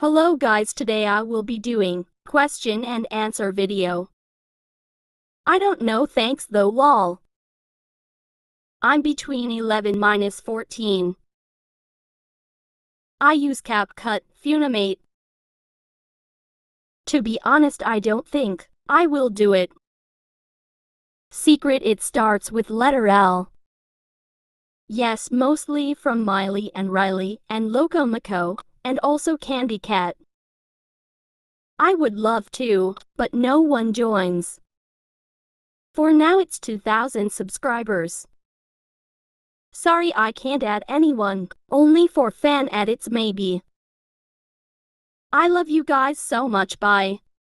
Hello guys, today I will be doing question and answer video. I don't know thanks though lol. I'm between 11 minus 14. I use Capcut, Funimate. To be honest, I don't think I will do it. Secret, it starts with letter L. Yes, mostly from Miley and Riley and Loco Mako, and also Candy Cat. I would love to, but no one joins. For now it's 2,000 subscribers. Sorry I can't add anyone, only for fan edits maybe. I love you guys so much, bye.